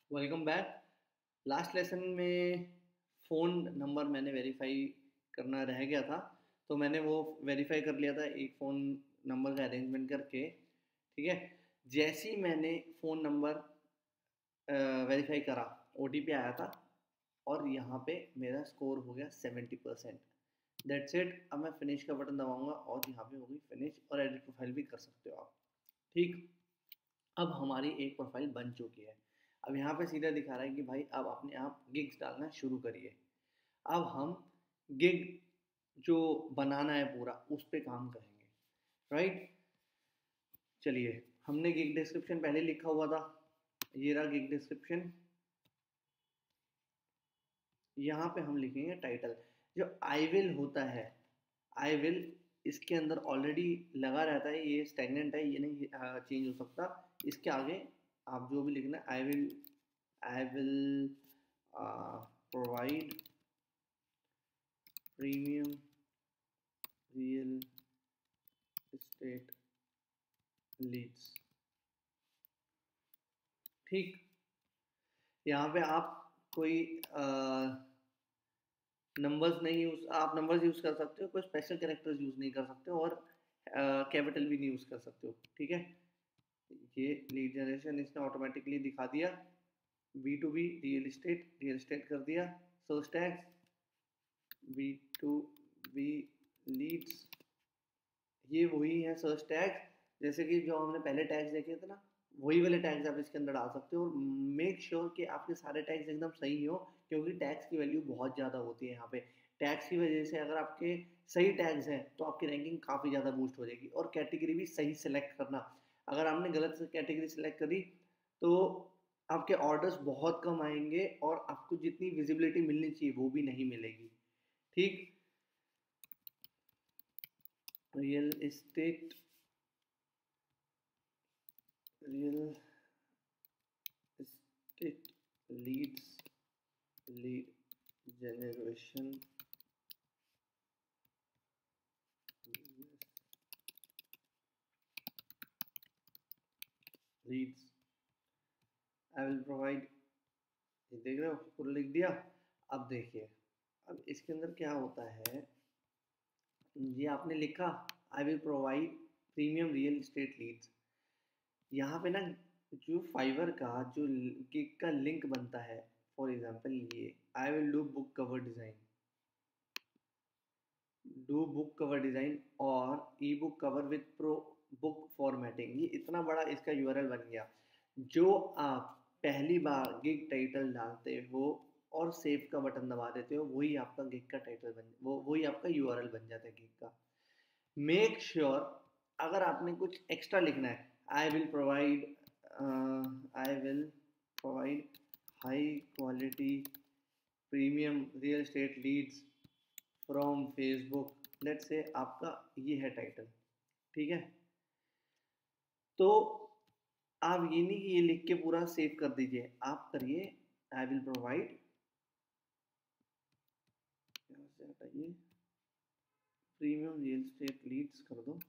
Welcome back. Last lesson में phone number मैंने verify करना रह गया था, तो मैंने वो वेरीफाई कर लिया था एक फ़ोन नंबर का अरेंजमेंट करके। ठीक है। जैसे ही मैंने फ़ोन नंबर वेरीफाई करा, ओटीपी आया था और यहाँ पे मेरा स्कोर हो गया 70%। That's it. अब मैं फिनिश का बटन दबाऊंगा और यहाँ पे होगी फिनिश, और एडिट प्रोफाइल भी कर सकते हो आप। ठीक। अब हमारी एक प्रोफाइल बन चुकी है। अब यहाँ पे सीधा दिखा रहा है कि भाई अब अपने आप गिग्स डालना शुरू करिए। अब हम गिग जो बनाना है पूरा उस पे काम करेंगे। राइट। चलिए, हमने गिग डिस्क्रिप्शन पहले लिखा हुआ था, ये रहा गिग डिस्क्रिप्शन। यहाँ पे हम लिखेंगे टाइटल। जो आई विल होता है, आई विल इसके अंदर ऑलरेडी लगा रहता है, ये स्टेगनेंट है, ये नहीं चेंज हो सकता। इसके आगे आप जो भी लिखना है, I will provide premium real estate leads. ठीक। यहाँ पे आप कोई नंबर्स नहीं यूज, आप नंबर्स यूज कर सकते हो, कोई स्पेशल कैरेक्टर्स यूज नहीं कर सकते हो, और कैपिटल भी नहीं यूज कर सकते हो। ठीक है। ये लीड जनरेशन इसने ऑटोमेटिकली दिखा दिया। B to B real estate कर दिया। Search tags B to B leads, ये वही है सर्च टैग्स। जैसे कि जो हमने पहले टैग्स देखे थे ना, वही वाले टैग्स आप इसके अंदर डाल सकते हो। और मेक श्योर कि आपके सारे टैग्स एकदम सही हो, क्योंकि टैग्स की वैल्यू बहुत ज़्यादा होती है यहाँ पे। टैग्स की वजह से अगर आपके सही टैग्स हैं तो आपकी रैंकिंग काफ़ी ज़्यादा बूस्ट हो जाएगी। और कैटेगरी भी सही सेलेक्ट करना। अगर आपने गलत से कैटेगरी सेलेक्ट करी तो आपके ऑर्डर्स बहुत कम आएंगे और आपको जितनी विजिबिलिटी मिलनी चाहिए वो भी नहीं मिलेगी। ठीक। Real estate real estate leads, lead generation leads, I will provide. ये देख रहे हो, पूरा लिख दिया। अब देखिए, अब इसके अंदर क्या होता है, ये आपने लिखा I will provide premium real estate leads. यहाँ पे ना जो फाइवर का जो गिग का लिंक बनता है, फॉर एग्जांपल ये I will do book cover design, do book cover design और e book cover with pro book formatting. ये इतना बड़ा इसका यूआरएल बन गया। जो आप पहली बार गिग टाइटल डालते हो और सेव का बटन दबा देते हो, वही आपका गिग का टाइटल बन, वो वही आपका यूआरएल बन जाता है गिग का। मेक श्योर अगर आपने कुछ एक्स्ट्रा लिखना है, I will provide I will provide high quality premium real estate leads from Facebook, let's से आपका ये है टाइटल। ठीक है। तो आप ये नहीं कि ये लिख के पूरा सेव कर दीजिए, आप करिए आई विल प्रोवाइड, हटाइए, प्रीमियम रियल एस्टेट लीड्स कर दो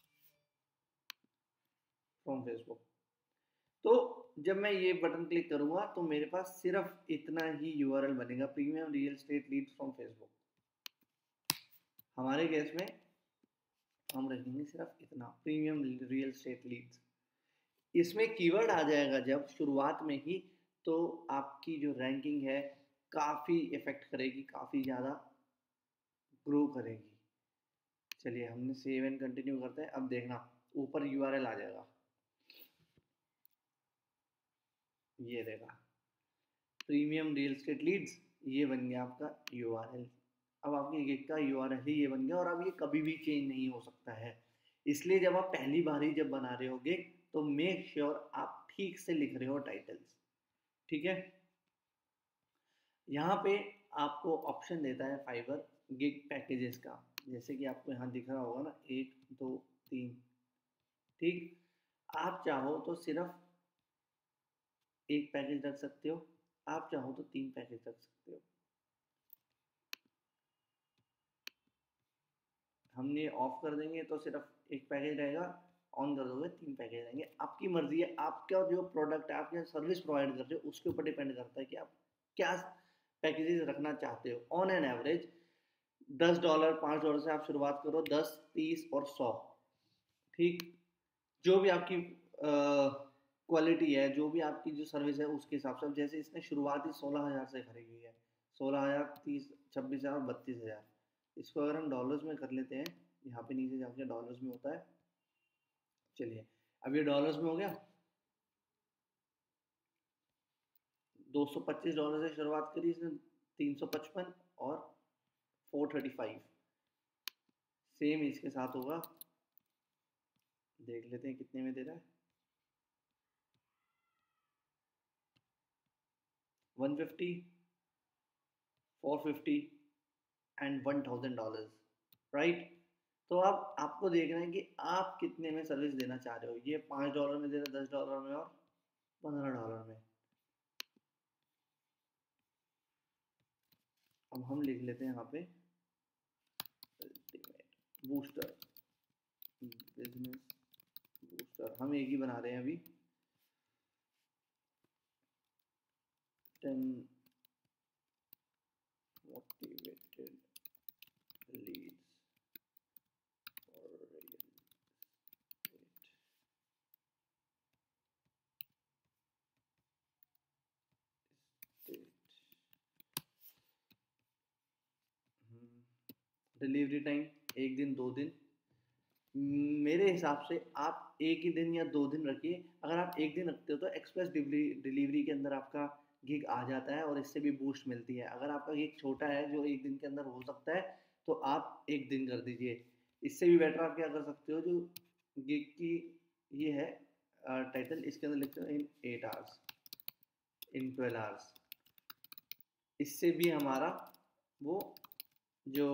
फ्रॉम फेसबुक। तो जब मैं ये बटन क्लिक करूंगा तो मेरे पास सिर्फ इतना ही यूआरएल बनेगा, premium real estate leads from Facebook. हमारे केस में हम रखेंगे सिर्फ इतना, प्रीमियम रियल एस्टेट लीड्स। इसमें कीवर्ड आ जाएगा जब शुरुआत में ही, तो आपकी जो रैंकिंग है काफ़ी इफेक्ट करेगी, काफ़ी ज़्यादा ग्रो करेगी। चलिए, हमने सेव एंड कंटिन्यू करते हैं। अब देखना ऊपर यूआरएल आ जाएगा, ये रहेगा प्रीमियम रियल एस्टेट लीड्स, ये बन गया आपका यूआरएल। अब आपके गिग का यूआरएल ही ये बन गया, और अब ये कभी भी चेंज नहीं हो सकता है। इसलिए जब आप पहली बार ही जब बना रहे हो गिग, तो मेक श्योर आप ठीक से लिख रहे हो टाइटल्स। ठीक है। यहाँ पे आपको ऑप्शन देता है फाइवर गिग पैकेजेस का, जैसे कि आपको यहाँ दिख रहा होगा ना, 1 2 3। ठीक। आप चाहो तो सिर्फ एक पैकेज रख सकते हो, आप चाहो तो 3 पैकेज रख सकते हो। हम ये ऑफ कर देंगे तो सिर्फ एक पैकेज रहेगा, ऑन कर दोगे 3 पैकेज आएंगे। आपकी मर्जी है, आपका जो प्रोडक्ट है, आप जो सर्विस प्रोवाइड कर रहे हो उसके ऊपर डिपेंड करता है कि आप क्या पैकेजेस रखना चाहते हो। ऑन एन एवरेज $10 $5 से आप शुरुआत करो, 10 30 और 100, ठीक। जो भी आपकी क्वालिटी है, जो भी आपकी जो सर्विस है उसके हिसाब से। जैसे इसने शुरुआत ही 16,000 से करी हुई है, 16,000 30 26,000 और 32,000। इसको अगर हम डॉलर्स में कर लेते हैं, यहाँ पे नीचे जाके डॉलर्स में होता है। चलिए अब ये डॉलर्स में हो गया। $225 से शुरुआत करी इसने, 355 और 435। सेम इसके साथ होगा, देख लेते हैं कितने में दे रहा है। 150 450 एंड $1,000, राइट। तो अब आपको देखना है कि आप कितने में सर्विस देना चाह रहे हो। ये $5 में दे रहा है, $10 में और $15 में। अब हम लिख लेते हैं यहाँ पे बूस्टर, बिजनेस बूस्टर। हम एक ही बना रहे हैं अभी, 10 motivated leads for real estate. Delivery time 1 दिन 2 दिन। मेरे हिसाब से आप 1 ही दिन या 2 दिन रखिए। अगर आप 1 दिन रखते हो तो एक्सप्रेस डिलीवरी के अंदर आपका गिग आ जाता है और इससे भी बूस्ट मिलती है। अगर आपका गिग छोटा है जो 1 दिन के अंदर हो सकता है, तो आप 1 दिन कर दीजिए। इससे भी बेटर आप क्या कर सकते हो, जो गिग की ये है टाइटल, इसके अंदर लिखते हो इन 8 आवर्स, इन 12 आवर्स। इससे भी हमारा वो जो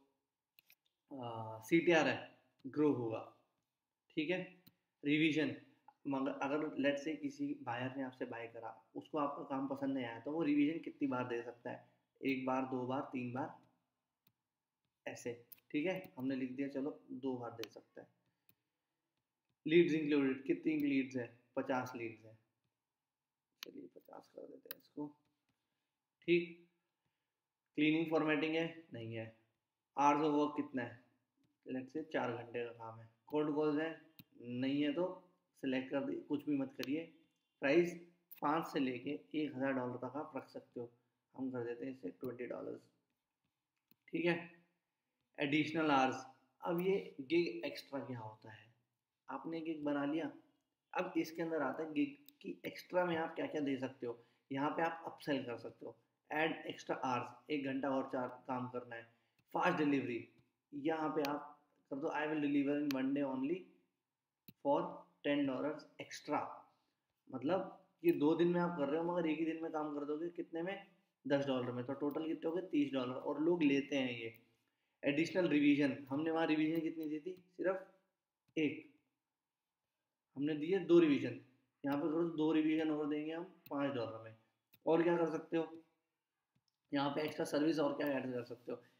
CTR है ग्रो होगा, ठीक है। रिवीजन, मगर अगर लेट से किसी बायर ने आपसे बाय करा, उसको आपका काम पसंद नहीं आया, तो वो रिवीजन कितनी बार दे सकता है, 1 बार 2 बार 3 बार ऐसे, ठीक है। हमने लिख दिया, चलो 2 बार दे सकता है। लीड्स इंक्लूडेड, कितनी लीड्स है, 50 लीड्स है। चलिए 50 कर देते हैं इसको, ठीक। क्लीनिंग फॉर्मेटिंग है, नहीं है। आवर्स ऑफ वर्क कितना है, लेट से 4 घंटे का काम है। कोल्ड कॉल्स है, नहीं है, तो सिलेक्ट कर दी, कुछ भी मत करिए। प्राइस 5 से लेके $1,000 तक आप रख सकते हो। हम कर देते हैं इसे $20, ठीक है। एडिशनल आवर्स, अब ये गिग एक्स्ट्रा क्या होता है। आपने गिग बना लिया, अब इसके अंदर आता है गिग की एक्स्ट्रा में आप क्या क्या दे सकते हो। यहाँ पे आप अपसेल कर सकते हो, ऐड एक्स्ट्रा आवर्स, 1 घंटा और 4 काम करना है। फास्ट डिलीवरी, यहाँ पे आप कर दो, I will deliver in 1 day only for $10 extra. मतलब ये 2 दिन में आप कर रहे हो, मगर एक ही दिन में काम कर दोगे, कितने में, $10 में, तो टोटल कितने हो गए, $30, और लोग लेते हैं ये। एडिशनल रिवीजन, हमने वहाँ रिवीजन कितनी दी थी, सिर्फ 1, हमने दिए 2 रिवीजन। यहाँ पे करो 2 रिवीजन और देंगे हम $5 में। और क्या कर सकते हो, यहाँ पे एक्स्ट्रा सर्विस और क्या ऐड कर सकते हो,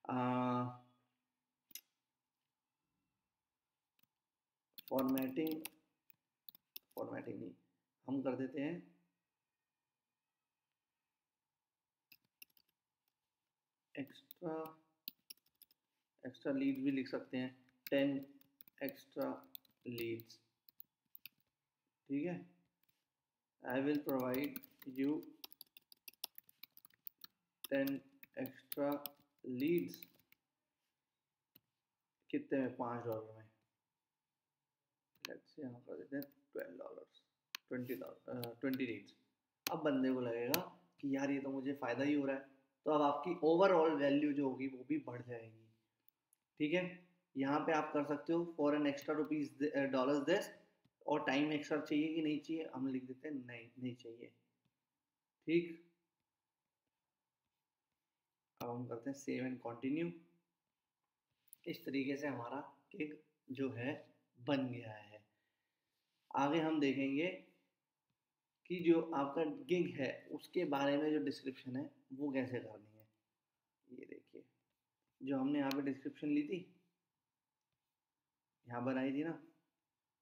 फॉर्मेटिंग, फॉर्मेटिंग नहीं, हम कर देते हैं एक्स्ट्रा, एक्स्ट्रा लीड भी लिख सकते हैं, 10 एक्स्ट्रा लीड्स, ठीक है। I will provide you 10 extra leads, कितने में, $5 में। लेट्स से यहाँ कर देते हैं $12, 20 लीड्स। अब बंदे को लगेगा कि यार ये तो मुझे फ़ायदा ही हो रहा है, तो अब आपकी ओवरऑल वैल्यू जो होगी वो भी बढ़ जाएगी, ठीक है। यहाँ पे आप कर सकते हो for an extra $dollars this, और टाइम एक्स्ट्रा चाहिए कि नहीं चाहिए, हम लिख देते हैं नहीं, नहीं चाहिए, ठीक। अब हम करते हैं सेव एंड कंटिन्यू। इस तरीके से हमारा गिग जो है बन गया है। आगे हम देखेंगे कि जो आपका गिग है उसके बारे में जो डिस्क्रिप्शन है वो कैसे करनी है। ये देखिए, जो हमने यहाँ पे डिस्क्रिप्शन ली थी, यहाँ बनाई थी ना,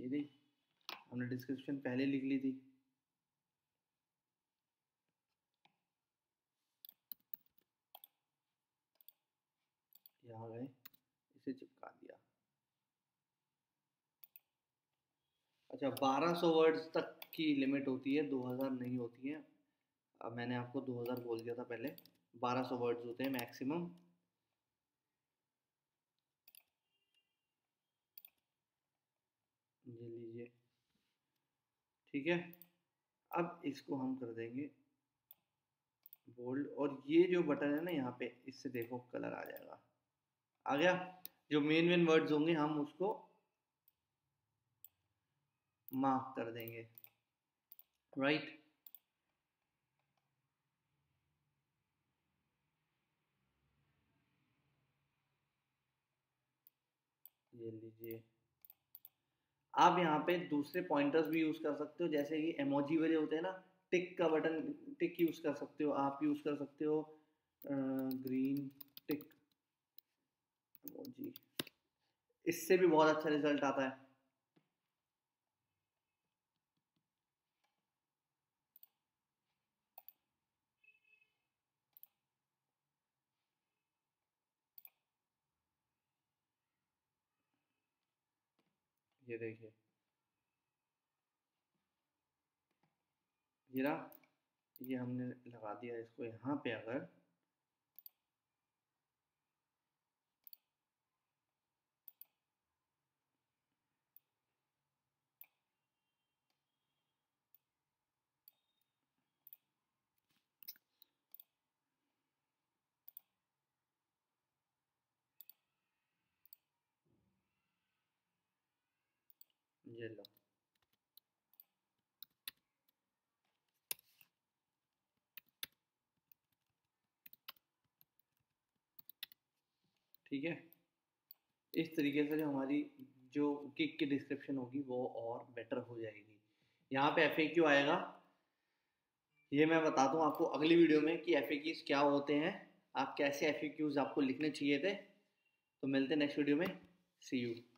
ये नहीं, हमने डिस्क्रिप्शन पहले लिख ली थी। यहाँ गए, इसे चिपका दिया। अच्छा, 1200 वर्ड्स तक की लिमिट होती है, 2000 नहीं होती है। अब मैंने आपको 2000 बोल दिया था पहले, 1200 वर्ड्स होते हैं मैक्सिमम। ये लीजिए, ठीक है। अब इसको हम कर देंगे बोल्ड, और ये जो बटन है ना यहाँ पे, इससे देखो कलर आ जाएगा। आ गया। जो मेन वर्ड्स होंगे हम उसको मार्क कर देंगे, राइट। ये लीजिए। आप यहाँ पे दूसरे पॉइंटर्स भी यूज कर सकते हो, जैसे कि इमोजी वाले होते हैं ना, टिक का बटन, टिक यूज कर सकते हो, आप यूज कर सकते हो ग्रीन टिक इमोजी, इससे भी बहुत अच्छा रिजल्ट आता है। ये देखिए, ये रहा, ये हमने लगा दिया इसको यहाँ पे। अगर ये लो, ठीक है। इस तरीके से जो हमारी जो किक की डिस्क्रिप्शन होगी वो और बेटर हो जाएगी। यहाँ पे FAQ आएगा, ये मैं बताता हूँ आपको अगली वीडियो में कि FAQs क्या होते हैं, आप कैसे FAQs आपको लिखने चाहिए थे। तो मिलते हैं नेक्स्ट वीडियो में, सी यू।